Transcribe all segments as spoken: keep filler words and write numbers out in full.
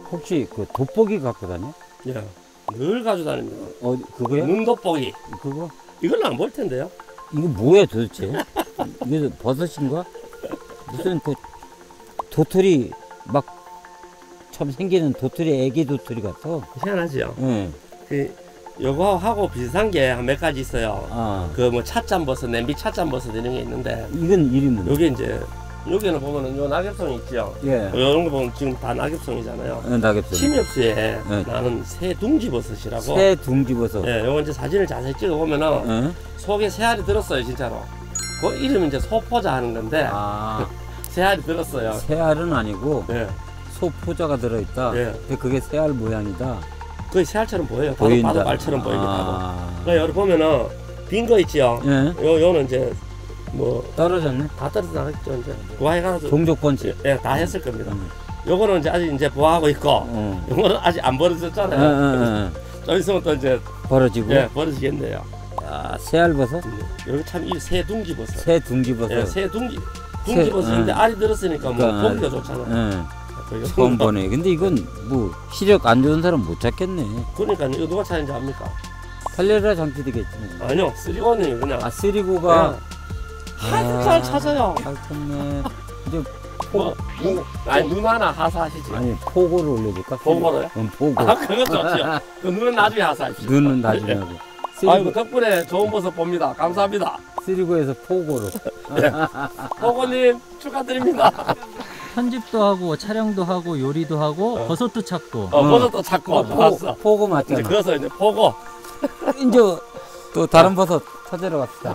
혹시 그 돋보기 갖고 다녀? 예. 늘 가지고 다닙니다. 어, 그거야? 눈 돋보기. 그거? 이걸로 안 볼 텐데요. 이거 뭐야 도대체? 이게 버섯인가? 무슨 그 도토리 막 처음 생기는 도토리, 애기 도토리 같아. 희한하지요. 응. 그 요거 하고 비슷한 게 한 몇 가지 있어요. 아. 그 뭐 찻잠버섯, 냄비 찻잠버섯 이런 게 있는데 이건 이름은? 요게 이제 여기는 보면은 요 낙엽송이 있죠. 예. 요런 거 보면 지금 다 낙엽송이잖아요. 어, 낙엽송. 침엽수에 네. 나는 새 둥지버섯이라고. 새 둥지버섯. 예, 요거 이제 사진을 자세히 찍어 보면은 응? 속에 새알이 들었어요, 진짜로. 그 이름이 이제 소포자 하는 건데 아. 새알이 들었어요. 새알은 아니고 예. 소포자가 들어있다. 예. 근데 그게 새알 모양이다. 거의 새알처럼 보여요. 바로 보인다. 바둑알처럼 보이기도 하고. 아. 그 여기 보면은 빈 거 있지요. 예. 요 요는 이제 뭐 떨어졌네. 다 떨어져 나갔죠 이제. 부화해가지고. 종족번치. 예, 다 했을 겁니다. 음. 요거는 이제 아직 이제 부화하고 있고, 어. 요거는 아직 안 응, 벌어졌잖아요. 응, 응. 좀 있으면 또 이제 벌어지고. 예, 벌어지겠네요. 야, 새알버섯? 여기 참 이 새 둥지버섯. 새 둥지버섯. 예, 새 둥지 둥지버섯인데 응. 알이 들었으니까 뭐 그러니까, 보기가 좋잖아요. 응. 그 처음 보네. 근데 이건 뭐 시력 안 좋은 사람 못 찾겠네. 그러니까 이거 누가 찾는지 압니까? 탈레라 장치 되겠지. 아니요, 쓰리고는 그냥. 아, 쓰리고가. 아주 잘 찾아요. 잘 컸네. 이제 뭐, 눈, 아니 눈 하나 하사하시지. 아니 포고를 올려줄까? 포고로요? 응, 포고. 아, 그거 좋지요. 그 눈은 나중에 하사하십시오. 눈은 나중에 하고. 아이고 덕분에 좋은 모습 봅니다. 감사합니다. 쓰리고에서 포고로. 포고님 축하드립니다. 편집도 하고 촬영도 하고 요리도 하고 어. 버섯도 찾고. 어, 버섯도 찾고 어, 포, 좋았어. 포고 이제 맞잖아. 그래서 이제 포고. 이제 또 다른 버섯 찾으러 갑시다.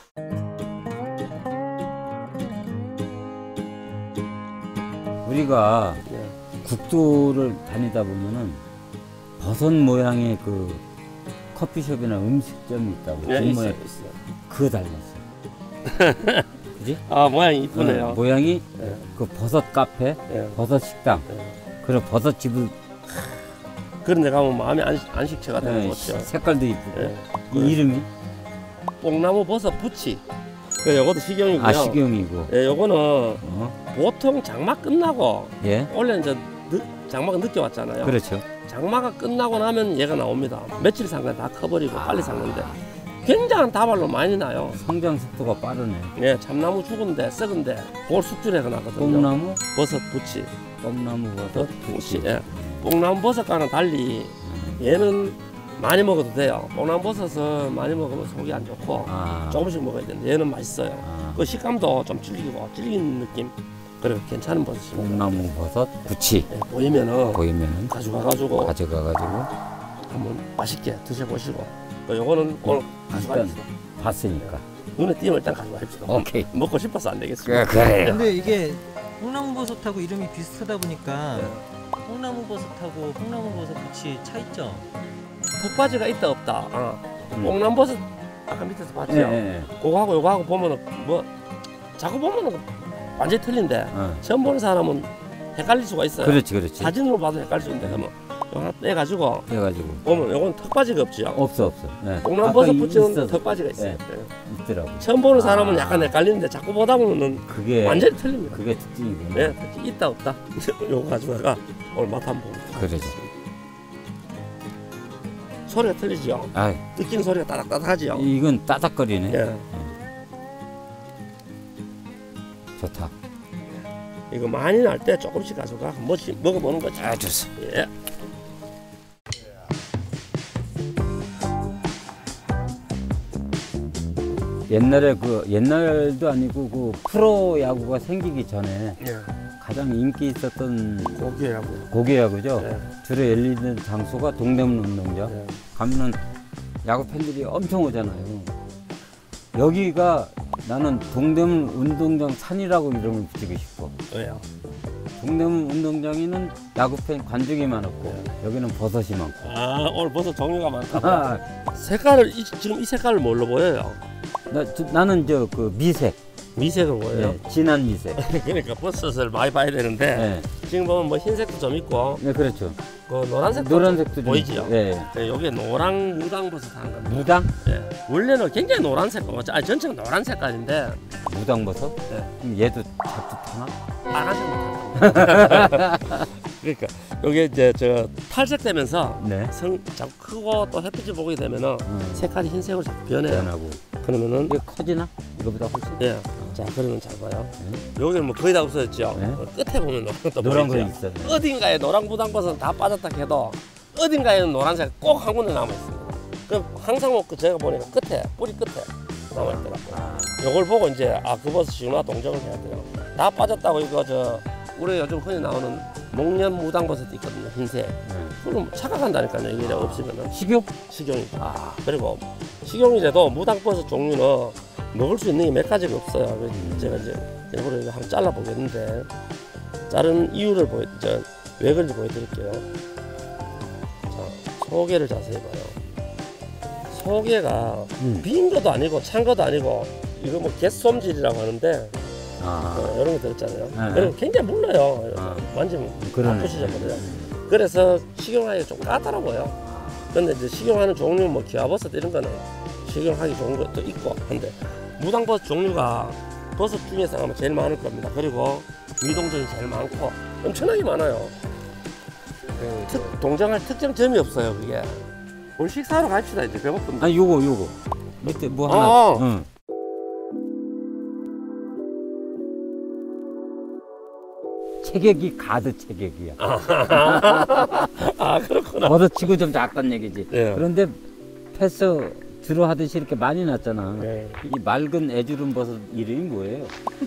우리가 네. 국도를 다니다 보면은 버섯 모양의 그 커피숍이나 음식점이 있다고. 네, 그 있어요, 모양, 있어요. 그거 닮았어. 그지? 아 모양이 이쁘네요. 어, 모양이 네. 그 버섯 카페, 네. 버섯 식당, 네. 그런 버섯 집을 그런 데 가면 마음이 안, 안식처가 되는 네, 것 같아요. 색깔도 이쁘고. 네. 이 이름이 뽕나무 버섯 부치. 그 요것도 식용이고요. 아 식용이고. 예, 요거는 어? 보통 장마 끝나고 예. 원래 이제 늦, 장마가 늦게 왔잖아요. 그렇죠. 장마가 끝나고 나면 얘가 나옵니다. 며칠 상간 다 커버리고 아. 빨리 삭는데 굉장한 다발로 많이 나요. 성장 속도가 빠르네. 예, 참나무 죽은데 썩은데 그걸 숙주해서 나거든요. 뽕나무, 버섯 부치, 뽕나무 버섯 버섯 부치. 예, 뽕나무 버섯과는 달리 얘는 많이 먹어도 돼요. 뽕나무 버섯은 많이 먹으면 속이 안 좋고 아. 조금씩 먹어야 되는데 얘는 맛있어요. 아. 그 식감도 좀 질기고 질긴 느낌. 그리고 괜찮은 버섯입니다. 뽕나무 버섯 부치. 예, 보이면은 보이면은 가져가가지고 가져가가지고 한번 맛있게 드셔보시고 또 요거는 오늘 가져가십시오. 봤으니까. 눈에 띄면 일단 가져가십시오. 오케이. 먹고 싶어서 안 되겠습니다. 그래, 그래요. 근데 이게 뽕나무버섯하고 이름이 비슷하다 보니까 뽕나무버섯하고 뽕나무버섯 부치 차이점. 턱받이가 있다 없다. 어. 음. 뽕나무버섯 아까 밑에서 봤죠? 예, 예. 그거하고 요거하고 보면은 뭐 자꾸 보면은 완전히 틀린데 어. 처음 보는 사람은 헷갈릴 수가 있어요. 그렇지, 그렇지. 사진으로 봐도 헷갈릴 수 있는데 그러면 요거 하나 빼가지고 해가지고 보면 요건 턱받이가 없지요. 없어, 없어. 예. 뽕나무버섯 아까 이- 부치는 있었어. 턱받이가 있어요. 예, 예. 있더라고. 처음 보는 사람은 아. 약간 헷갈리는데 자꾸 보다 보면은 그게 완전히 틀립니다. 그게 특징이구나. 네, 있다 없다. 요거 가져다가 오늘 맛 한번 봅니다. 그러지. 소리가 틀리죠. 아, 뜯기는 소리가 따닥따닥하지요. 이건 따닥거리네. 예, 좋다. 이거 많이 날 때 조금씩 가져가 한 번씩 먹어보는 거죠. 아, 좋습니다. 예. 옛날에 그 옛날도 아니고 그 프로 야구가 생기기 전에 예. 가장 인기 있었던 고기하고. 고교 야구죠. 예. 주로 열리는 장소가 동대문 운동장. 예. 가면은 야구 팬들이 엄청 오잖아요. 여기가 나는 동대문 운동장 산이라고 이름을 붙이고 싶어. 왜요? 동대문 운동장에는 야구 팬 관중이 많았고 여기는 버섯이 많고. 아, 오늘 벌써 종류가 많다. 아, 색깔을 이, 지금 이 색깔을 뭘로 보여요? 나, 저, 나는 저 그 미색, 미색으로 보여요. 네, 진한 미색. 그러니까 버섯을 많이 봐야 되는데 네, 지금 보면 뭐 흰색도 좀 있고 네 그렇죠. 그 노란색도 노란색도 좀 좀 보이지요? 네. 네, 여기에 노랑 무당 버섯 하는 겁니다. 무당? 예. 원래는 굉장히 노란색, 아 전체가 노란 색깔인데 무당 버섯? 네. 그럼 얘도 잡듯 하나? 빨간색부터. 그러니까 요게 이제 저 탈색되면서 네. 성 자꾸 크고 또 햇빛을 보게 되면은 음. 색깔이 흰색으로 자꾸 변해요. 변하고. 그러면은 이게 커지나? 이거보다 훨씬? 예. 자 그러면 잘 봐요. 네. 여기는 뭐 거의 다 없어졌죠. 네. 어, 끝에 보면 노란 거 노란 거 보이죠? 있었네. 어딘가에 노란 무당버섯은 다 빠졌다 해도 어딘가에는 노란색 꼭 한 군데 남아 있습니다. 그 항상 뭐 제가 보니까 끝에 뿌리 끝에 남아 있더라고요. 아, 요걸 보고 이제 아 그 버섯이구나 동정을 해야 돼요. 다 빠졌다고 이거 저 우리 요즘 흔히 나오는 목련 무당버섯도 있거든요. 흰색. 네. 그럼 착각한다니까요. 이게 없으면은 식욕? 식용이죠. 아, 그리고 식용이라도 무당버섯 종류는 먹을 수 있는 게 몇 가지가 없어요. 그래서 음. 제가 이제 일부러 이거 한번 잘라 보겠는데 자른 이유를 보여, 저, 왜 그런지 보여드릴게요. 자, 소개를 자세히 봐요. 소개가 음. 빈 것도 아니고 찬 것도 아니고 이거 뭐 갯솜질이라고 하는데 아, 어, 이런 게 들었잖아요. 네. 그리고 굉장히 물러요. 아. 만지면 그러네. 아프시잖아요. 그래서 식용하기가 좀 까다로워요. 근데 이제 식용하는 종류 뭐 기와버섯 이런 거는 식용하기 좋은 것도 있고 한데 무당버섯 종류가 버섯 중에서 아마 제일 많을 겁니다. 그리고 미동전이 제일 많고 엄청나게 많아요. 네. 특, 동정할 특정 점이 없어요. 그게 오늘 식사하러 갑시다. 이제 배고픈데. 아니 요거 요거 밑에 뭐 하나. 어. 응. 체격이 가드 체격이야. 아 그렇구나. 버섯 치고 좀 작단 얘기지. 예. 그런데 패스 주로 하듯이 이렇게 많이 났잖아. 예. 이 맑은 애주름 버섯 이름이 뭐예요?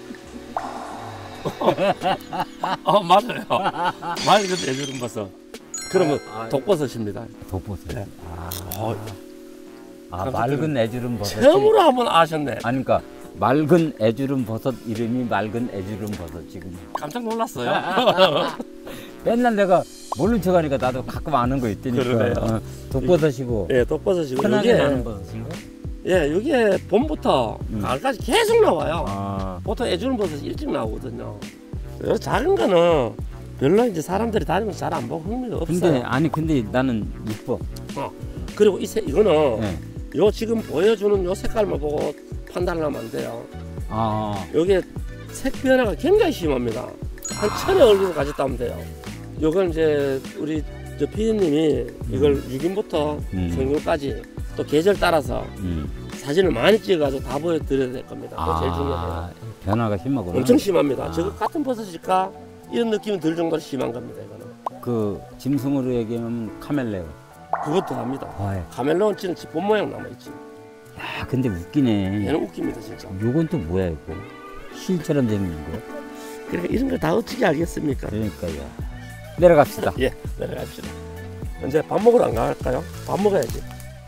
어 맞아요. 맑은 애주름 버섯. 그러면 아, 아, 독버섯입니다. 독버섯. 네. 아, 어, 아 맑은 애주름 버섯. 처음으로 한번 아셨네. 아니 그러니까 맑은 애주름 버섯 이름이 맑은 애주름 버섯 지금. 깜짝 놀랐어요. 맨날 내가 모른 척하니까 나도 가끔 아는 거 있다니까. 그러네요. 어, 독버섯이고. 예, 독버섯이고 흔하게 이게 나는 버섯인가? 예, 이게 봄부터 음. 가을까지 계속 나와요. 아, 보통 애주름 버섯이 일찍 나오거든요. 그래서 작은 거는 별로 이제 사람들이 다니면서 잘 안 보고 흥미가 없어요. 근데 아니 근데 나는 이뻐. 어. 그리고 이 색 이거는 네. 요 지금 보여주는 요 색깔만 보고 판단을 하면 안 돼요. 아, 요게 색 변화가 굉장히 심합니다. 한 천의 얼굴을 가졌다 면 돼요. 요건 이제 우리 저 피디님이 이걸 육 인부터 음. 성경까지 또 계절 따라서 음. 사진을 많이 찍어가지고 다 보여드려야 될 겁니다. 그게 제일 중요해요. 변화가 심하구나. 엄청 심합니다. 아. 저거 같은 버섯일까? 이런 느낌이 들 정도로 심한 겁니다. 이거는. 그 짐승으로 얘기하면 카멜레온. 그것도 합니다. 아, 카멜레온 찌는 본 모양 남아있지. 야, 근데 웃기네. 얘는 웃깁니다 진짜. 요건 또 뭐야 이거? 실처럼 생긴 거. 그러니까 이런 걸 다 어떻게 알겠습니까? 그러니까요. 내려갑시다. 예, 내려갑시다. 이제 밥 먹으러 안 갈까요? 밥 먹어야지.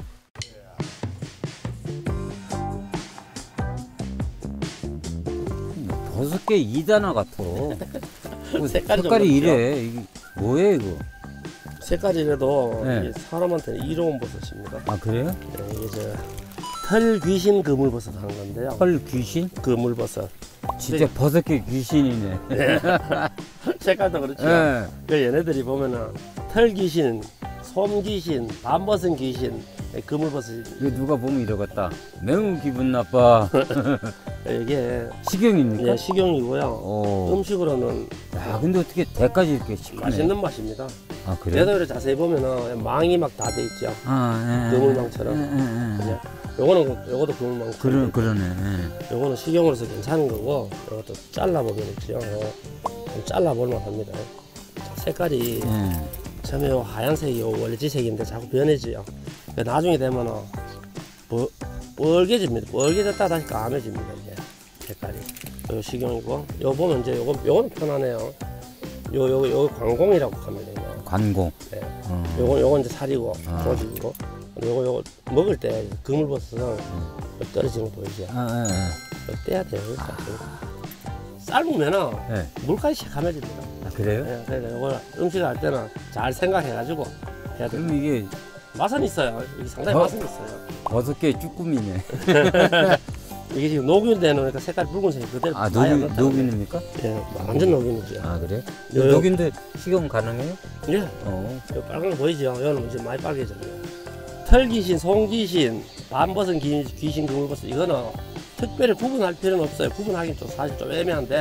버섯 개 이단화 같아. 뭐 색깔이 좀 색깔이 그렇죠? 이래. 이게 뭐예요 이거? 색깔이라도 네. 이 사람한테는 이로운 버섯입니다. 아 그래요? 네, 이게 저 털귀신 그물버섯 하는 건데요. 헐 귀신? 그물버섯. 진짜 버섯 개 귀신이네. 네. 색깔도 그렇죠. 예. 그 얘네들이 보면은 털귀신, 솜귀신, 밤버섯 귀신, 그물버섯. 이거 누가 보면 이러겠다. 매우 기분 나빠. 이게 식용입니까? 예, 식용이고요. 어. 음식으로는 야, 근데 어떻게 대까지 이렇게 시커네. 맛있는 맛입니다. 아 그래? 얘도 이렇게 자세히 보면은 망이 막 다 돼 있죠. 아, 예, 그물망처럼. 예, 예, 예. 예. 요거는 그- 요것도 그물망. 그러, 그러네. 예. 요거는 식용으로서 괜찮은 거고, 요것도 잘라보면 있죠. 좀 잘라볼만 합니다. 색깔이 예. 처음에 요 하얀색이 요 원래 지색인데 자꾸 변해져요. 그러니까 나중에 되면은 뻘, 뻘개집니다. 뻘개졌다 다시 까매집니다. 이게 색깔이. 요 식용이고, 요 보면 이제 요거 요거는 편하네요. 요 요 요 관공이라고 합니다. 이거. 관공. 네. 어. 요거 요건 이제 살이고 아. 조직이고, 요거 요거 먹을 때 그물버섯은 떨어지는 거 보이죠? 아, 예, 이거 떼야 돼요. 이거 삶으면은 예. 예. 물까지 시커매집니다. 아 그래요? 네, 그러니까 이걸 음식을 할 때는 잘 생각해가지고 해야 돼요. 그럼 이게 맛은 있어요. 이게 상당히 어? 맛은 있어요. 버섯 개 쭈꾸미네. 이게 지금 녹균 되놓으니까 색깔 붉은색이 그대로 아 아예 안 녹인 났다는 녹인입니까? 거예요. 예, 완전 녹균이죠. 아 그래? 요- 녹인데 식용 가능해요? 예, 어. 요 빨간 거 보이죠? 이거는 이제 많이 빨개졌네요. 털귀신, 송귀신, 밤버섯 귀- 귀신, 그물버섯 이거는 특별히 구분할 필요는 없어요. 구분하기 좀 사실 좀 애매한데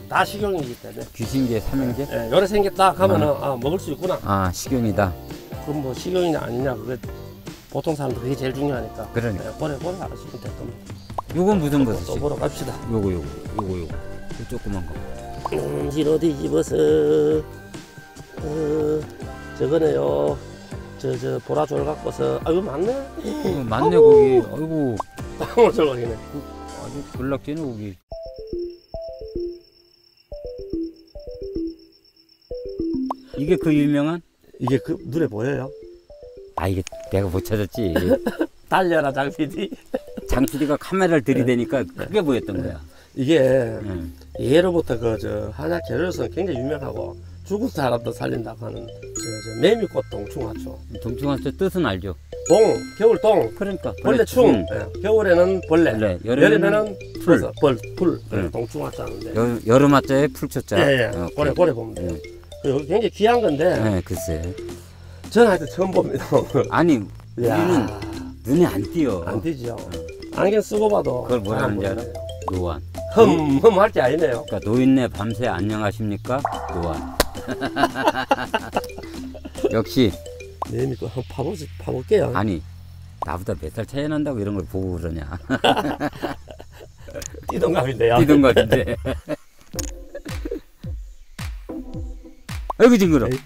다 식용이기 때문에. 귀신계, 삼형제? 예, 요래 생겼다 하면은 아, 먹을 수 있구나. 아, 식용이다. 그럼 뭐 식용이냐 아니냐 그게 보통 사람들 그게 제일 중요하니까. 그러니까. 예, 보래 보래 알아시면 될 겁니다. 요건 무슨 또 버섯이? 보러 갑시다. 요거 요거 요거 요거. 요 조그만 거. 뒤로 뒤집어서 어, 저거네요. 저 저 보라 졸각버섯. 아 이거 맞네. 어, 맞네 거기. 아이고. 땅으로 졸각이네. 아주 불락지네 거기. 이게 그 유명한? 이게 그 눈에 보여요? 아 이게 내가 못 찾았지. 달려라 장피디. 장 피디가 카메라를 들이대니까 크게 보였던 거야. 이게 응. 예로부터 그 저 한약 재료로서는 굉장히 유명하고 죽은 사람도 살린다고 하는 저, 저 매미꽃 동충하초. 동충하초 뜻은 알죠. 동 겨울 동 그러니까 벌레충. 예, 겨울에는 벌레, 벌레, 여름에는, 여름에는 풀. 버섯, 벌, 풀. 응. 동충하초 하는데. 여, 여름 하자에 풀초자. 예예. 어, 고래 그- 고래 보면 돼요. 응. 그리고 굉장히 귀한 건데 네, 글쎄. 저는 하여튼 처음 봅니다. 아니 이야, 우리는 눈에 안 띄어. 안 되죠. 안경 쓰고 봐도 그걸 뭐라 잘 하는지 안 알아? 보이네요. 노안. 흠흠 할 게 아니네요. 그러니까 노인네 밤새 안녕하십니까? 노안. 역시 매미 거 한번 파보지 파볼게요. 아니 나보다 몇 살 차이 난다고 이런 걸 보고 그러냐. 띠동갑인데요. 띠동갑인데. 아이고 징그러. 에이.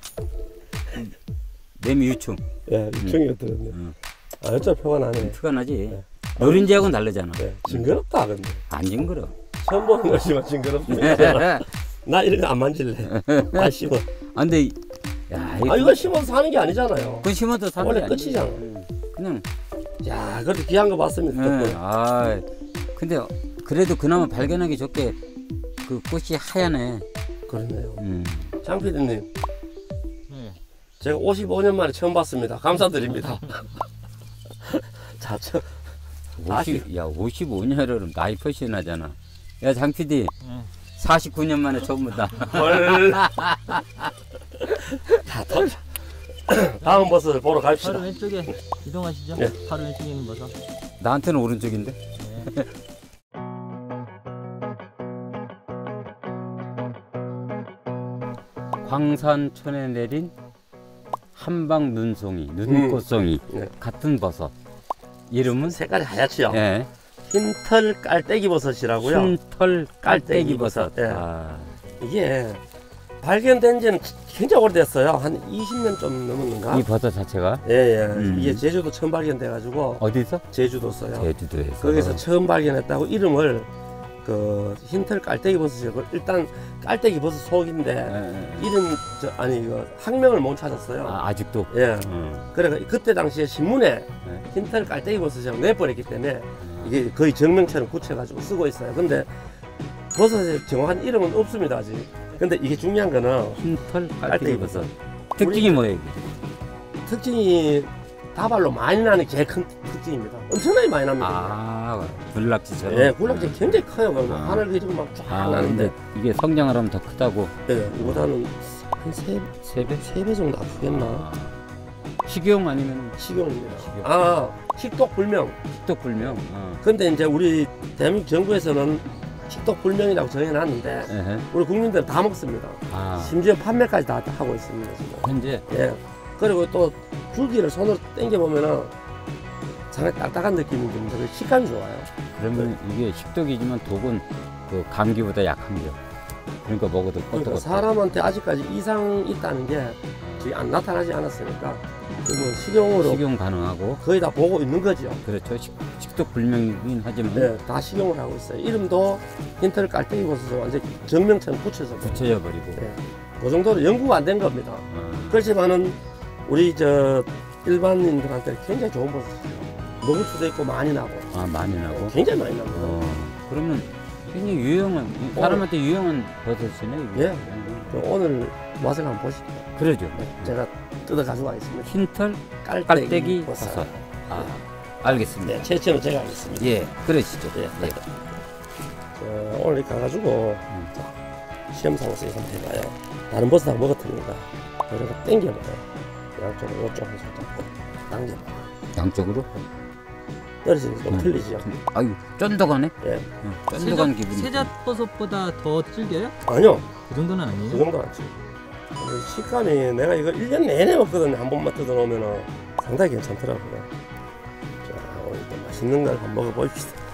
매미 유충. 예, 유충이 들었네. 응. 아, 어쩔 표가 나네. 티가 나지. 네. 노린지하고는 다르잖아. 예, 징그럽다 근데. 안 징그러. 처음 보는 것이지만 징그럽습니다. 나 이런 거 안 만질래. 아 심어. 아 근데 야 아 이거 심어서 사는 게 아니잖아요. 그건 심어도 사는 원래 게 아니지. 끝이잖아. 그냥. 야, 그래도 귀한 거 봤습니다. 네. 아 근데 그래도 그나마 발견하기 좋게 그 꽃이 하얗네. 그렇네요. 음. 장 피디님, 네. 제가 오십오 년 만에 처음 봤습니다. 감사드립니다. 자, 저, 오십, 야 오십오 년이면 나이 훨씬 나잖아. 야 장피디 응. 사십구 년 만에 처음 본다. 헐. 자, 더, 다음 버스를 보러 갑시다. 바로 왼쪽에 이동하시죠. 네. 바로 왼쪽에 있는 버섯. 나한테는 오른쪽인데. 네. 광산천에 내린 한방 눈송이, 눈꽃송이 네. 같은 버섯. 이름은 색깔이 하얗지요? 예. 흰털 깔때기 버섯이라고요. 흰털 깔때기 버섯. 예. 아, 이게 발견된 지는 굉장히 오래됐어요. 한 이십 년 좀 넘었는가? 이 버섯 자체가 예, 예. 음. 이게 제주도 처음 발견돼가지고 어디서? 제주도 써요. 제주도에서. 거기서 처음 발견했다고 이름을 그 흰털 깔때기 버섯이고 일단 깔때기 버섯 속인데 예, 예. 이름 저 아니 이거 학명을 못 찾았어요. 아, 아직도. 예. 어. 그래가 그때 당시에 신문에 네. 흰털 깔때기 버섯이라고 내버렸기 때문에 이게 거의 정명처럼 굳혀가지고 쓰고 있어요. 근데 버섯의 정확한 이름은 없습니다 아직. 근데 이게 중요한 거는 흰털 깔때기 깔때기 버섯. 버섯. 특징이 뭐예요? 이게? 특징이 다발로 많이 나는 게 제일 큰 특징입니다. 엄청나게 많이 납니다. 아, 불락지처럼. 예, 굴락지 굉장히 커요. 그럼 아. 하늘 그리고 막쫙 아, 나는데 근데 이게 성장을 하면 더 크다고. 예, 이보다는 한세 세 배? 세 배 정도 아프겠나? 아. 식용 아니면 식용입니다. 식용. 아, 식독 불명. 식독 불명. 어. 근데 이제 우리 대한민국 정부에서는 식독 불명이라고 정해놨는데 에헤. 우리 국민들은 다 먹습니다. 아, 심지어 판매까지 다 하고 있습니다 지금. 현재 예. 그리고 또 줄기를 손으로 당겨 보면은 상당히 딱딱한 느낌이 듭니다. 그 식감이 좋아요. 그러면 이게 식독이지만 독은 그 감기보다 약한겨. 그러니까 먹어도 그러니까 껐떡껐떡. 사람한테 아직까지 이상 있다는 게 지금 안 나타나지 않았으니까 그뭐 식용으로 식용 가능하고. 거의 다 보고 있는 거죠. 그렇죠. 식, 식독 불명이긴 하지만 네, 다 식용을 하고 있어요. 이름도 흰털 깔때기 버섯을 완전 정명처럼 붙여서 붙여져 버리고. 네, 그 정도로 연구가 안 된 겁니다. 아, 그렇지만은 우리 저 일반인들한테 굉장히 좋은 버섯이에요. 먹을 수도 있고 많이 나고 아 많이 나고. 굉장히 많이 납니다. 어, 그러면 굉장히 유용한 사람한테 유용한 버섯이네. 이게. 예. 그 오늘 맛을 한번 보시죠. 그러죠. 네, 제가 뜯어 가지고 가겠습니다. 흰털 깔때기, 깔때기 버섯. 버섯. 아, 알겠습니다. 네, 채취는 제가 하겠습니다. 예, 그러시죠. 예. 예. 어, 오늘 이렇게 가가지고 시험 삼아서 이거 한번 해봐요. 다른 버섯 다 먹었으니까 이렇게 당겨봐요. 양쪽으로 이쪽으로 살짝 당겨봐요. 양쪽으로? 떨어지는 게 좀 음. 틀리죠. 아유 쫀득하네. 예. 응, 쫀득한 기분이. 세잣버섯보다 더 질겨요? 아니요, 그 정도는 그 아니에요. 정도 안 치. 식감이 내가 이거 일 년 내내 먹거든요. 한 번만 뜯어놓으면 상당히 괜찮더라고요. 자, 오늘 또 맛있는 걸 한번 먹어봅시다.